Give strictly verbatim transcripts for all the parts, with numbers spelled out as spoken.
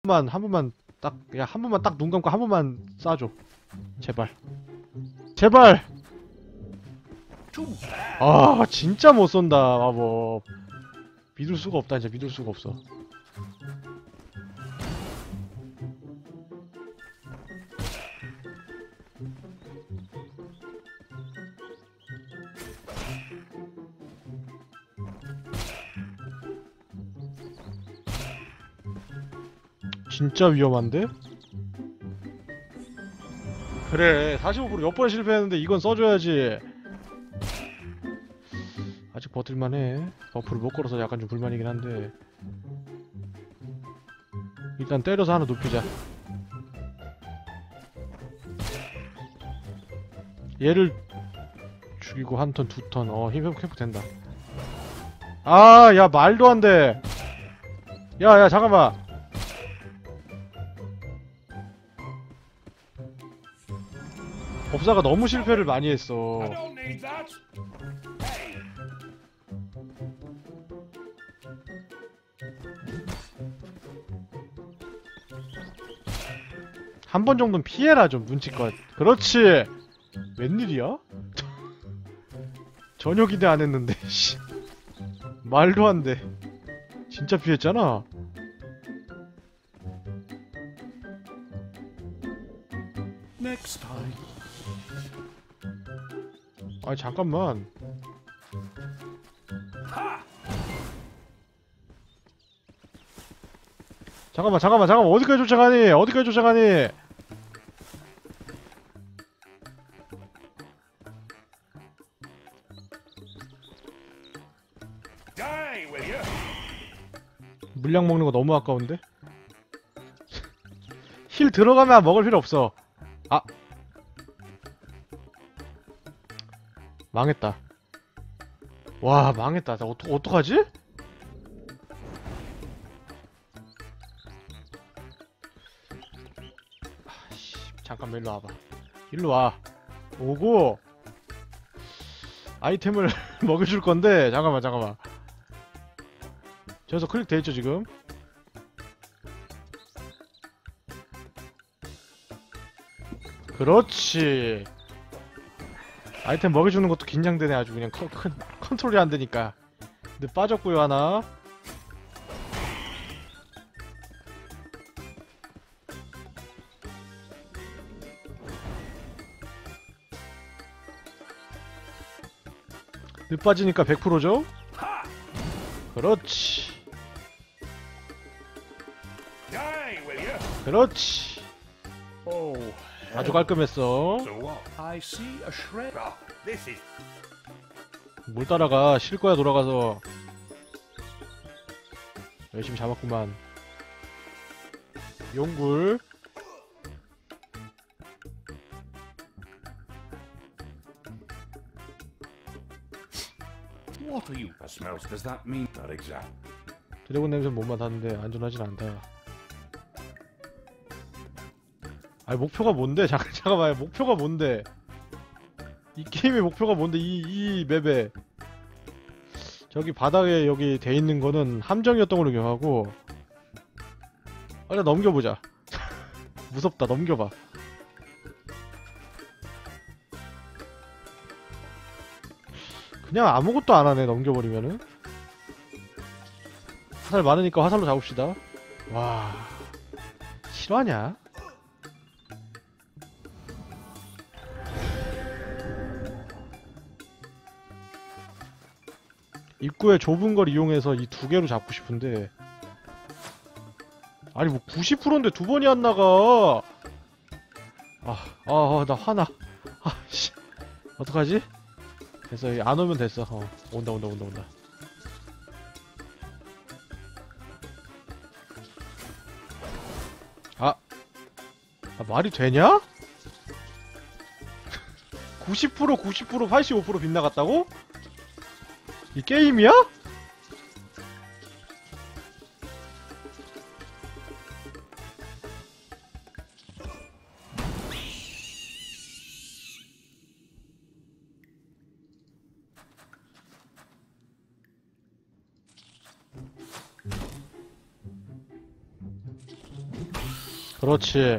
번만 한 번만 딱 그냥 한 번만 딱 눈 감고 한 번만 쏴줘. 제발. 제발. 아 진짜 못 쏜다 마법. 믿을 수가 없다. 진짜 믿을 수가 없어. 진짜 위험한데? 그래 사십오 퍼센트 몇 번 실패했는데 이건 써줘야지. 아직 버틸만해. 버프를 못 걸어서 약간 좀 불만이긴 한데 일단 때려서 하나 눕히자. 얘를 죽이고 한 턴, 두 턴. 어, 힘 회복, 회복 된다. 아, 야, 말도 안 돼. 야, 야, 잠깐만. 법사가 너무 실패를 많이 했어. 한 번 정도는 피해라, 좀, 눈치껏. 그렇지! 웬일이야? 전혀 기대 안 했는데, 씨. 말도 안 돼. 진짜 피했잖아. Next time. 아니, 잠깐만. 잠깐만, 잠깐만, 잠깐만. 어디까지 쫓아가니? 어디까지 쫓아가니? 물량 먹는 거 너무 아까운데? 힐 들어가면 먹을 필요 없어. 아 망했다. 와 망했다. 나 어떡, 어떡하지? 아씨 잠깐만 일로 와봐. 일로 와. 오고 아이템을 먹여줄 건데 잠깐만 잠깐만. 저기서 클릭 돼있죠 지금? 그렇지. 아이템 먹여주는 것도 긴장되네. 아주 그냥 컨, 컨, 컨트롤이 안되니까. 근데 빠졌고요 하나. 늦 빠지니까 백 퍼센트죠? 그렇지. 그렇지. 아주 깔끔했어. I see a shred. 뭘 따라가. 실 거야 돌아가서. 열심히 잡았구만. 용굴. What are you? That smells. Does that mean that exact? 드래곤 냄새는 못 맡았는데 안전하진 않다. 아니 목표가 뭔데? 잠깐 잠깐만. 목표가 뭔데? 이 게임의 목표가 뭔데? 이 이 맵에 저기 바닥에 여기 돼 있는 거는 함정이었던 걸로 기억하고. 일단 넘겨보자. 무섭다. 넘겨봐. 그냥 아무것도 안 하네. 넘겨버리면은. 화살 많으니까 화살로 잡읍시다. 와 실화냐? 입구의 좁은 걸 이용해서 이 두 개로 잡고 싶은데 아니 뭐 구십 퍼센트인데 두 번이 안 나가. 아, 아, 아, 나 화나. 아, 씨. 어떡하지? 됐어. 안 오면 됐어. 어, 온다, 온다, 온다, 온다. 아, 아 말이 되냐? 구십 퍼센트, 구십 퍼센트, 팔십오 퍼센트 빗나갔다고? 이 게임이야? 그렇지.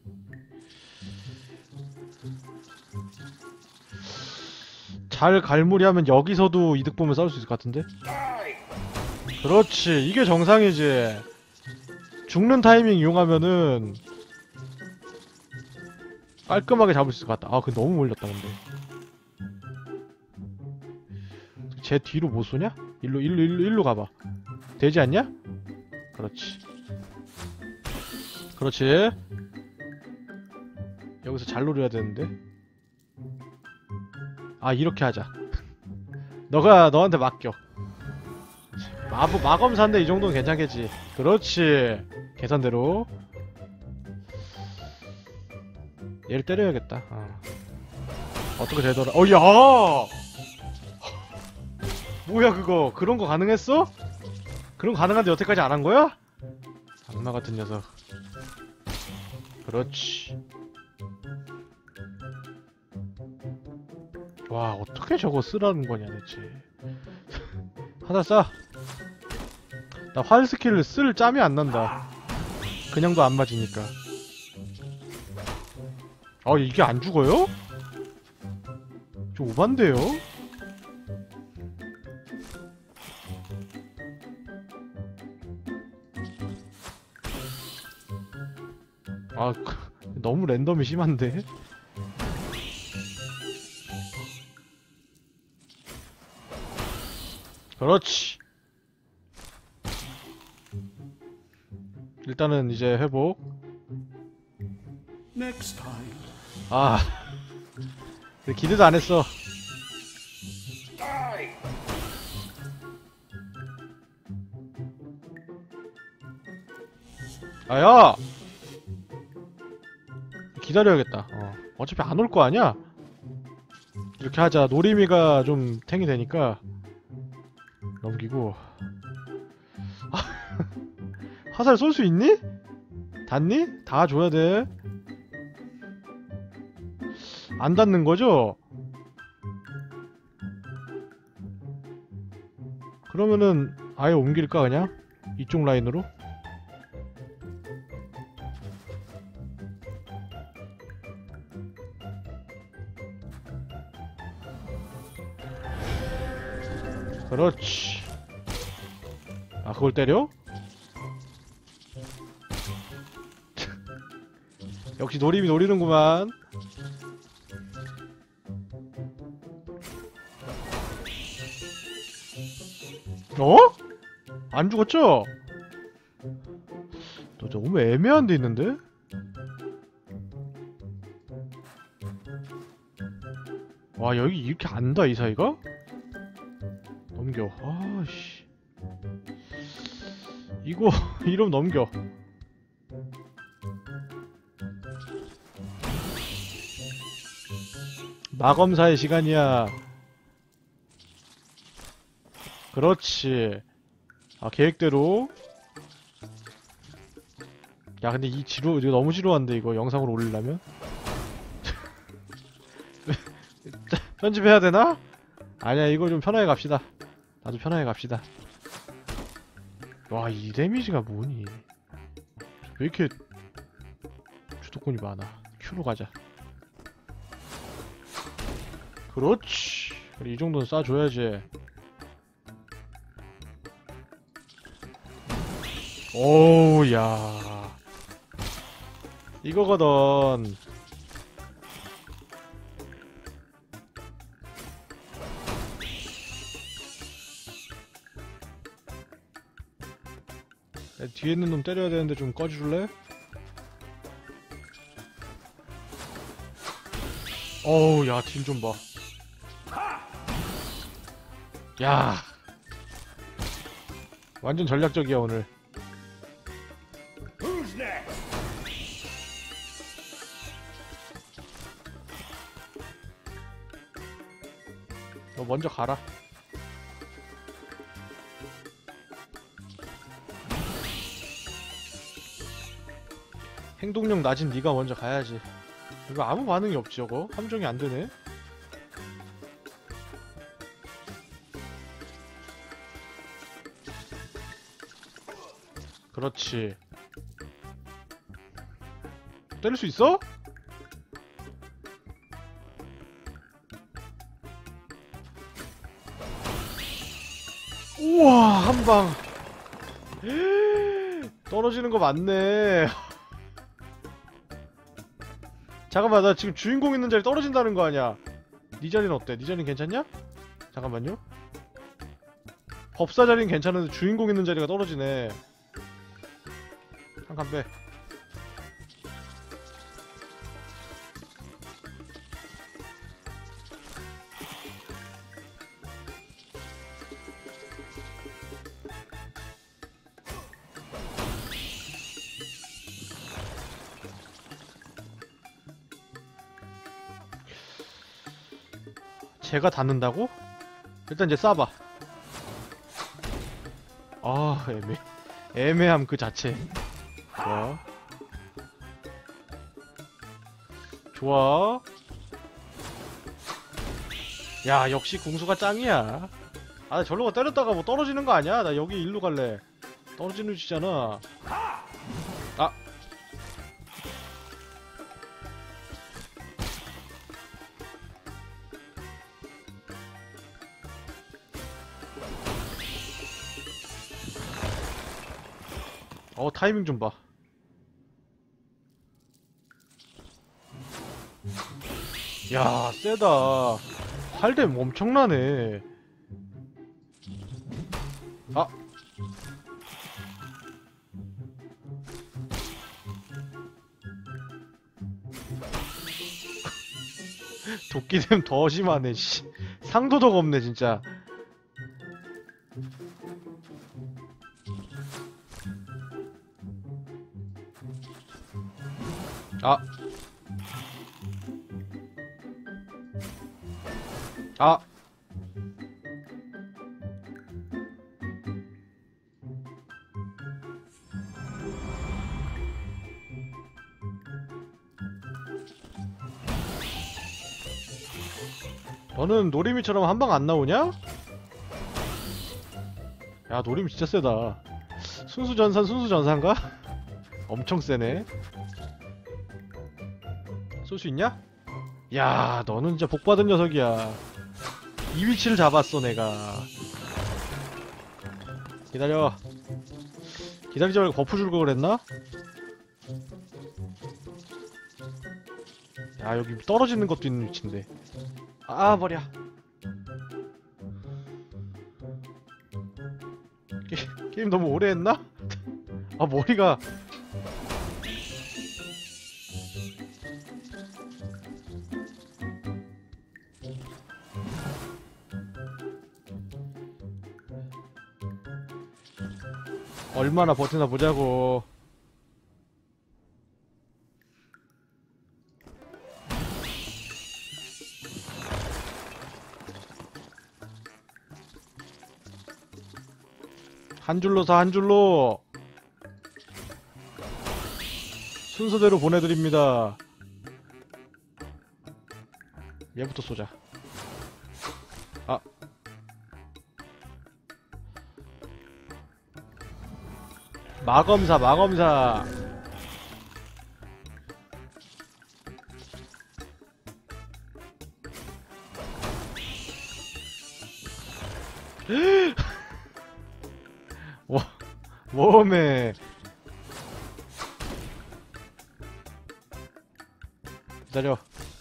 잘 갈무리하면 여기서도 이득 보면 싸울 수 있을 것 같은데? 그렇지. 이게 정상이지. 죽는 타이밍 이용하면은 깔끔하게 잡을 수 있을 것 같다. 아, 근데 너무 몰렸다, 근데. 쟤 뒤로 못 쏘냐? 일로, 일로, 일로, 일로 가봐. 되지 않냐? 그렇지. 그렇지. 여기서 잘 노려야 되는데. 아, 이렇게 하자. 너가 너한테 맡겨. 마부 마검사인데 이 정도는 괜찮겠지. 그렇지. 계산대로. 얘를 때려야겠다. 어. 어떻게 되더라? 어, 야! 뭐야 그거? 그런 거 가능했어? 그런 거 가능한데 여태까지 안 한 거야? 악마 같은 녀석. 그렇지. 와, 어떻게 저거 쓰라는 거냐 대체. 하나 쏴. 나 활 스킬을 쓸 짬이 안 난다. 그냥도 안 맞으니까. 아, 이게 안 죽어요? 좀 오반데요? 아, 너무 랜덤이 심한데? 그렇지. 일단은 이제 회복. Next time. 아, 그래, 기대도 안 했어. 아야! 기다려야겠다. 어. 어차피 안 올 거 아니야? 이렇게 하자. 노리미가 좀 탱이 되니까 넘기고. 화살 쏠 수 있니? 닿니? 다 줘야 돼. 안 닿는 거죠? 그러면은 아예 옮길까 그냥? 이쪽 라인으로? 그렇지. 아, 그걸 때려? 역시 노림이 노리는구만. 어? 안 죽었죠? 너 너무 애매한 데 있는데? 와, 여기 이렇게 안다 이 사이가? 넘겨. 아씨. 이거 이러면 넘겨. 마검사의 시간이야. 그렇지. 아, 계획대로. 야, 근데 이 지루, 이거 너무 지루한데, 이거 영상으로 올리려면? 편집해야 되나? 아니야, 이거 좀 편하게 갑시다. 나도 편하게 갑시다. 와, 이 데미지가 뭐니? 왜 이렇게 주도권이 많아? Q로 가자. 그렇지. 그래, 이 정도는 쏴줘야지. 오우, 야. 이거거든. 뒤에 있는 놈 때려야 되는데 좀 꺼줄래? 어우, 야, 딜 좀 봐. 야. 완전 전략적이야, 오늘. Who's next? 너 먼저 가라. 행동력 낮은 네가 먼저 가야지. 이거 아무 반응이 없지, 저거? 함정이 안 되네. 그렇지. 때릴 수 있어? 우와, 한방. 떨어지는 거 맞네. 잠깐만, 나 지금 주인공 있는 자리 떨어진다는 거 아니야? 네 자리는 어때? 네 자리는 괜찮냐? 잠깐만요. 법사 자리는 괜찮은데 주인공 있는 자리가 떨어지네. 한 칸 빼. 제가 닿는다고? 일단 이제 쏴봐. 아, 애매 애매함 그 자체. 좋아. 좋아. 야, 역시 궁수가 짱이야. 아, 나 저러고 때렸다가 뭐 떨어지는 거 아니야? 나 여기 일로 갈래. 떨어지는 짓이잖아. 아. 어, 타이밍 좀 봐. 야, 세다. 팔뎀 엄청나네. 아. 도끼뎀 더 심하네, 씨. 상도덕 없네, 진짜. 아. 아. 너는 노리미처럼 한 방 안 나오냐? 야, 노리미 진짜 세다. 순수전산 순수전산가? 엄청 세네. 쏠 수 있냐? 야, 너는 진짜 복받은 녀석이야. 이 위치를 잡았어, 내가. 기다려. 기다리지 말고 버프 줄 걸 그랬나? 야, 여기 떨어지는 것도 있는 위치인데. 아, 머리야. 게, 게임 너무 오래 했나? 아, 머리가. 얼마나 버티나 보자고. 한 줄로 사, 한 줄로. 순서대로 보내드립니다. 얘부터 쏘자. 아. 마검사, 마검사. 와, 웜에. 기다려.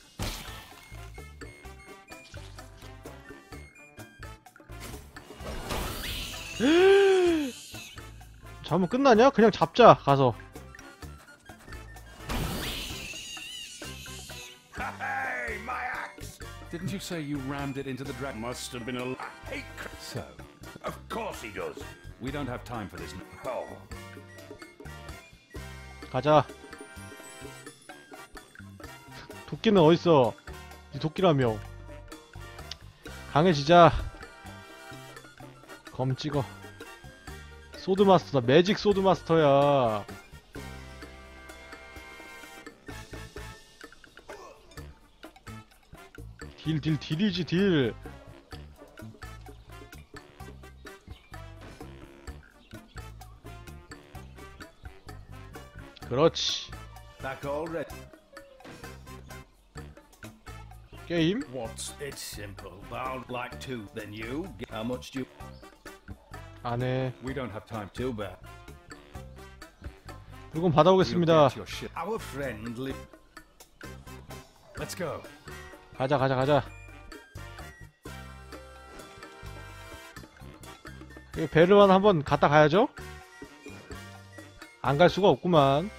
잡으면 끝나냐? 그냥 잡자, 가서. Hey, my axe! Didn't you say you rammed it into the dragon? Must have been a. I hate. cr- So, of course he does. We don't have time for this. Oh. 가자. 도끼는 어딨어? 이 도끼라며. 강해지자. 검 찍어. 소드마스터다. 매직 소드마스터야. 딜, 딜, 딜이지, 딜. 그렇지. Back already. 게임? What's it's simple. I'll like two. Then you. How much do you? 안에 We don't have time. Too bad. 물건 You 받아오겠습니다. get your shit. Our friend li- Let's go. 가자 가자 가자. 이 베르만 한번 갔다 가야죠? 안 갈 수가 없구만.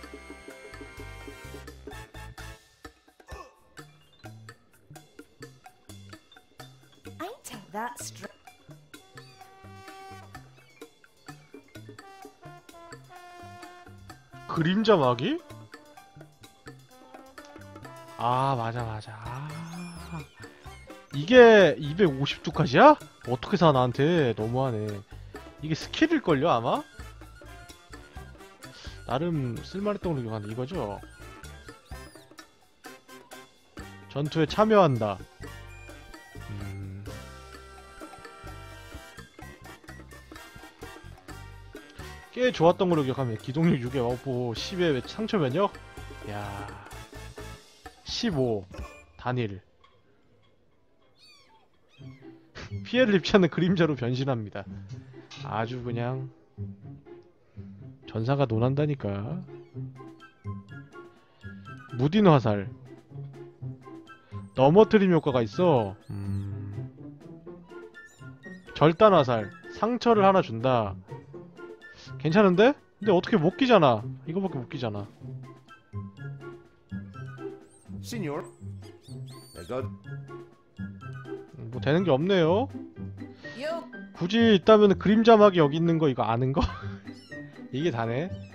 Ain't take that straight. 그림자 마기? 아 맞아 맞아. 아, 이게 이백오십 두까지야? 어떻게 사 나한테. 너무하네. 이게 스킬일걸요 아마? 나름 쓸만했던 걸로 기억하는데 이거죠? 전투에 참여한다. 음... 꽤 좋았던 걸로 기억합니다. 기동력 육에 마법보 십에 상처 면역? 야 십오 단일. 피해를 입지 않는 그림자로 변신합니다. 아주 그냥 전사가 논한다니까. 무딘 화살 넘어뜨림 효과가 있어. 음... 절단 화살 상처를 하나 준다. 괜찮은데? 근데 어떻게 못 끼잖아. 이거밖에 못 끼잖아. Signor. I got. 뭐 되는 게 없네요. You 굳이 있다면 그림자막이 여기 있는 거 이거 아는 거? 이게 다네.